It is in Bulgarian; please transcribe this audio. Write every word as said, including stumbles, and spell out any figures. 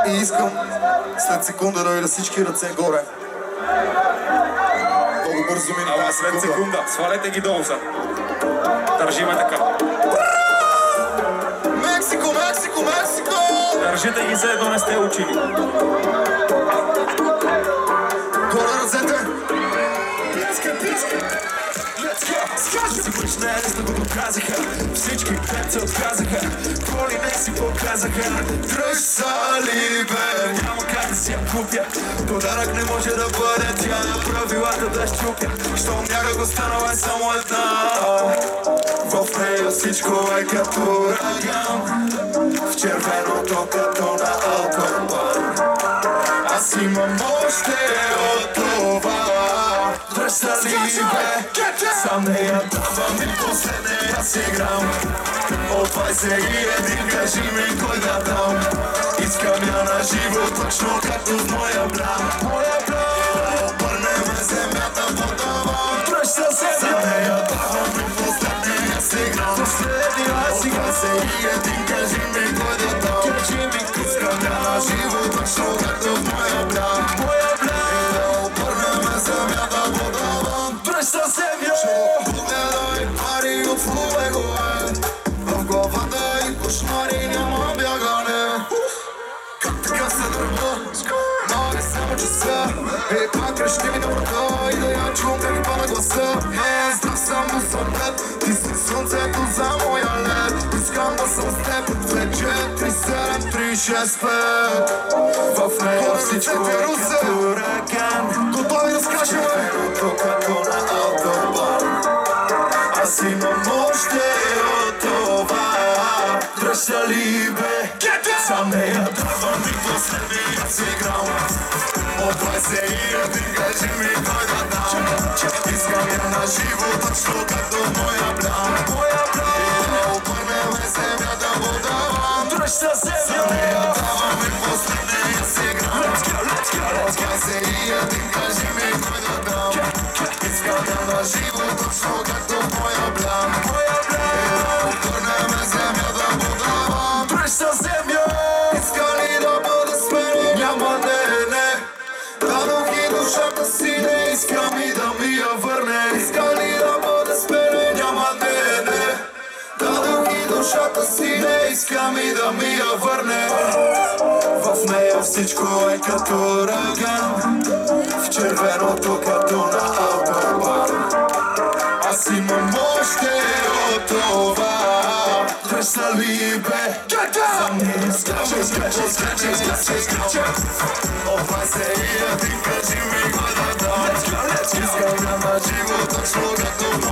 И искам след секунда да видя всички ръце горе. Много бързо мина. Ама след секунда, свалете ги долу са. Държиме така. Мексико, Мексико, Мексико! Държите ги за едно не сте учили. Горе ръцете! Писка, писка! Скажи си бъч не е лесно го доказаха. Всички пет се отказаха. Какво ли не си показаха. Дръж сали, бе! Няма как да си я купя. Подарък не може да бъде тя. Правилата да щупя. Щом някак останала е само една. В нея всичко е като ураган. В червеното като на алкобан. Аз имам още от това. Дръж сали, бе! Сам не я давам и последния си грам. От двайсет и един кажи ми кой да дам. Искам я на живо, точно както в моя план. Моя план. Обърнем земята в таван. Дръж се земя. Сам не я давам и последния си грам. Последния си грам. От двайсет и един кажи ми кой да дам. Кажи ми Искам я на живо, точно както в моя план. моя план. Обърнем земята в таван. Дръж се земя. Погледай пари от флуегове. В главата и кошмари няма бягане. Как така се дърва? Ноги само часа. Ей, пак крещи ми на врата и да я чум как пада гласа. Е, здрав само съм пред. Ти си слънцето за моя лед. Искам да съм с теб. две четири седем три шест пет. В нея всичко е като ураган. Готови да скачаме? Червеното като на автобан. Аз имам още от това. Дръж сали, бе! Сам не я давам и последния си грам. От двайсет и един кажи ми кой да дам. Искам я на живо, точно както в моя план. Моя план. И да обърнем земята в таван. Дръж се земя. Сам не я давам и последния си грам. От двайсет и един кажи ми кой да дам. Искам я на живо, точно както в моя план. Моя план. И да обърнем земята в таван. Дръж се земя. Иска ли да бъда с мене? Няма, не, не. Дадох и душата си, не искам и да ми я върне. Иска ли да бъда с мене? Няма, не, не. Дадох и душата си, не искам и да ми я върне. В нея всичко е като ураган. В червеното като на автобан. Аз имам още от това. Дръж сали, бе! Сам не скачай, скачай, скачай, скачай, скачай. От двайсет и един кажи ми кой да дам. Искам я на живо, точно като